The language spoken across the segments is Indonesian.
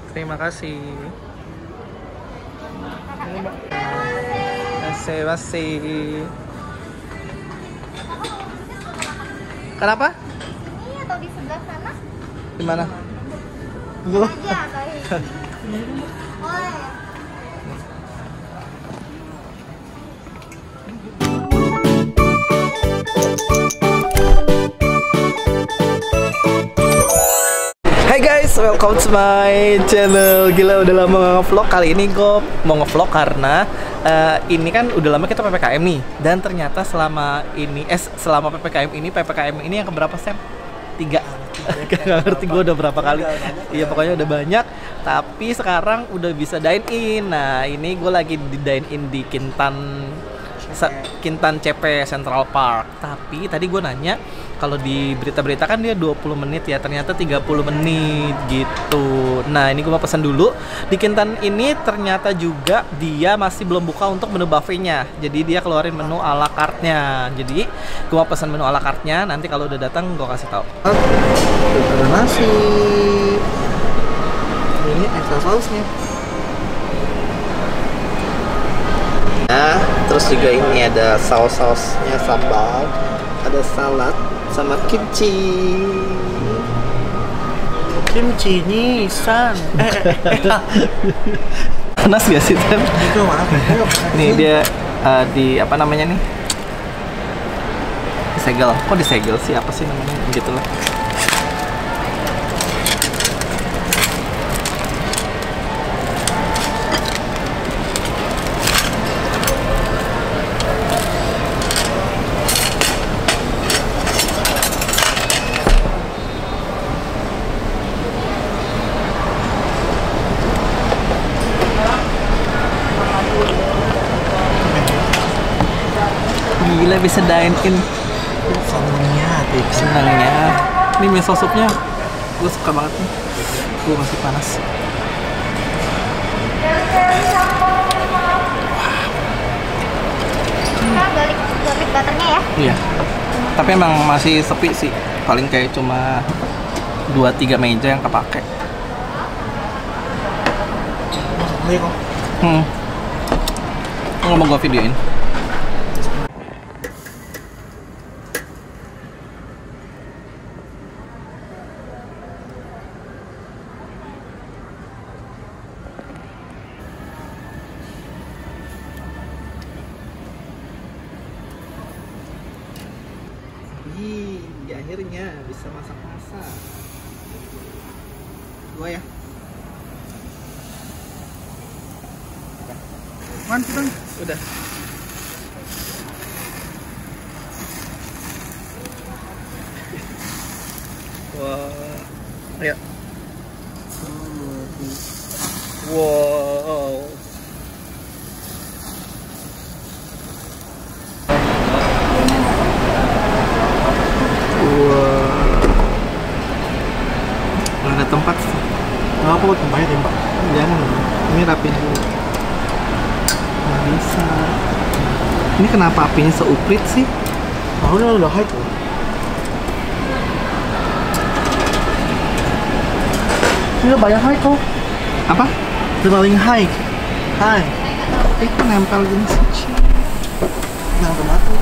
Terima kasih. Terima kasih. Kenapa? Ini atau di sebelah sana? Di mana? Aja, baik. Oleh. Hai guys, welcome to my channel. Gila udah lama gak nge-vlog. Kali ini gue mau nge-vlog karena ini kan udah lama kita PPKM nih. Dan ternyata selama PPKM ini yang keberapa Sam? 3. Gak ngerti gue udah berapa kali. Iya pokoknya udah banyak. Tapi sekarang udah bisa dine in. Nah ini gue lagi di dine in di Kintan CP Central Park. Tapi tadi gue nanya, kalau di berita-berita kan dia 20 menit ya, ternyata 30 menit gitu. Nah ini gue mau pesan dulu. Di Kintan ini ternyata juga dia masih belum buka untuk menu buffetnya. Jadi dia keluarin menu ala carte-nya. Jadi gue mau pesan menu ala carte-nya. Nanti kalau udah datang gue kasih tahu. Ada nasi. Ini extra sausnya. Nah, terus juga ini ada saus-sausnya, sambal, ada salad sama kimchi. Kimchi nisan. Panas gak sih Tem? Itu maaf. Nih dia di apa namanya nih? Disegel. Kok disegel sih? Apa sih namanya? Begitulah. Gila bisa dine in. Senangnya. Ini miso supnya gue suka banget nih. Gue masih panas. Kita balik butternya ya? Iya. Tapi emang masih sepi sih. Paling kayak cuma 2-3 meja yang kepake. Nggak mau gue videoin. Di akhirnya bisa masak-masak. Gua ya. Mantap. Udah. Wah. Ayo. Wow. Ada tempat sih. Nggak apa tempatnya tembak. Jangan. Ini rapiin dulu. Nggak bisa. Ini kenapa apinya seuprit sih? Oh, udah high tuh. Ini udah banyak high kok. Apa? Udah paling high. High. Itu nempel gini sih. Nah, mati.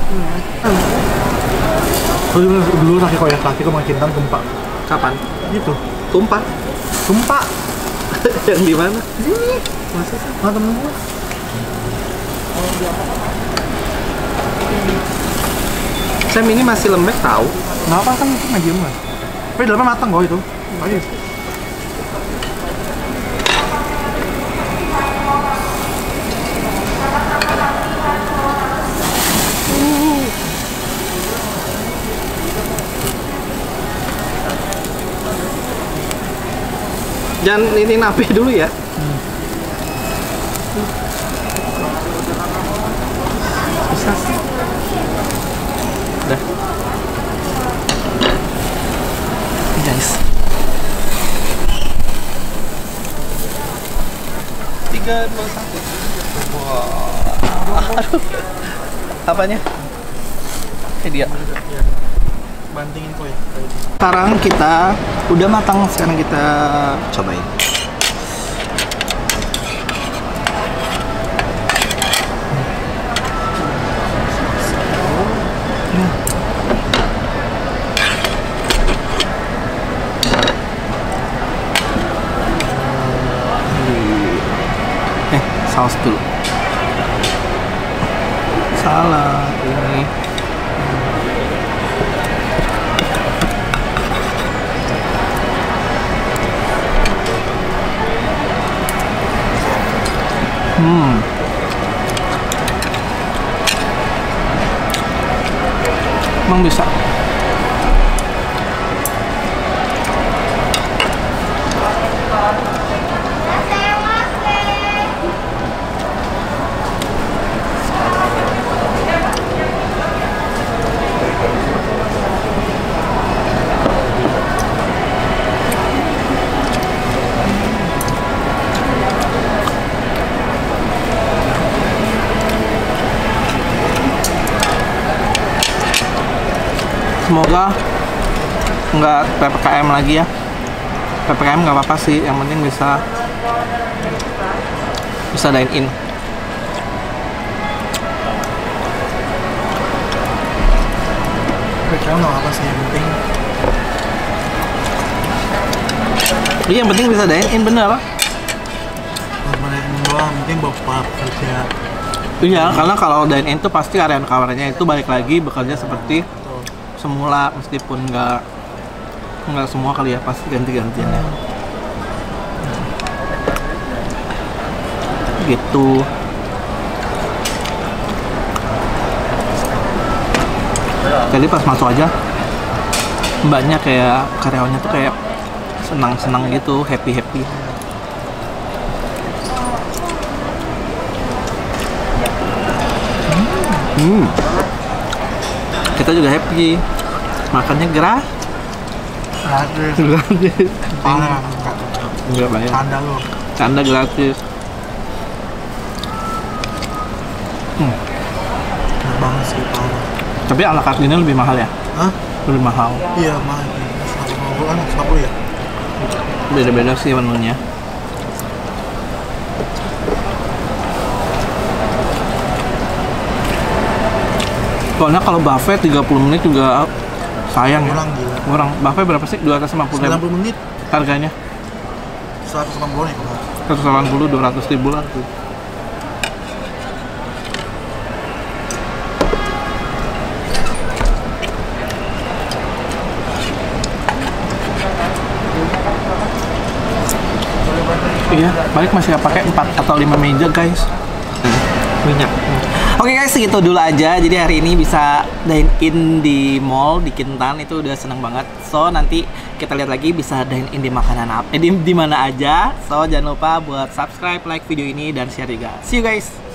Dulu kaki koyak kaki kok makin Kintan gempa. Kapan? Gitu. Tumpah. Gempa. Yang di mana? Sini. Masa sih? Mana temen gua? Sam ini masih lembek tahu. Kenapa kan itu medium kan? Tapi dalamnya matang kok itu. Ayo. Jangan ini napi dulu ya. Bisa sih. Udah. Guys. 3, 2, 1. Wah. Aduh. Apanya? Dia. Bantingin kue. Sekarang kita udah matang, sekarang kita cobain. saus dulu. Salad ini. Emang bisa. Semoga nggak PPKM lagi ya. PPKM nggak apa-apa sih, yang penting bisa dine in. PPKM nggak apa sih, yang penting. Iya, yang penting bisa dine in, bener. Yang doang, penting bawa kerja. Iya, karena kalau dine in tuh pasti karyawan-karyawannya itu balik lagi bekerja seperti semula, meskipun nggak semua kali ya, pasti ganti-gantian ya. Gitu. Jadi pas masuk aja mbaknya kayak karyawannya tuh kayak senang-senang gitu, happy-happy. Kita juga happy, makannya gratis. Parah, Enggak bayar. canda lu. Canda gratis. Enak banget sih, parah. Tapi ala carte ini lebih mahal ya? Hah? Lebih mahal. Iya, mahal. 150 kan, 150 ya? Beda-beda sih menunya. Soalnya kalau buffet 30 menit juga sayang ya. Kurang gila. Kurang. Buffet berapa sih? 250.000 90 menit, harganya. 180 nih kalau. 180, 200.000 lah tuh. Iya, balik masih pakai 4 atau 5 meja guys. Minyak. Oke guys, segitu dulu aja. Jadi hari ini bisa dine in di mall di Kintan, itu udah seneng banget. So nanti kita lihat lagi bisa dine in di makanan apa, di mana aja. So jangan lupa buat subscribe, like video ini dan share juga. See you guys.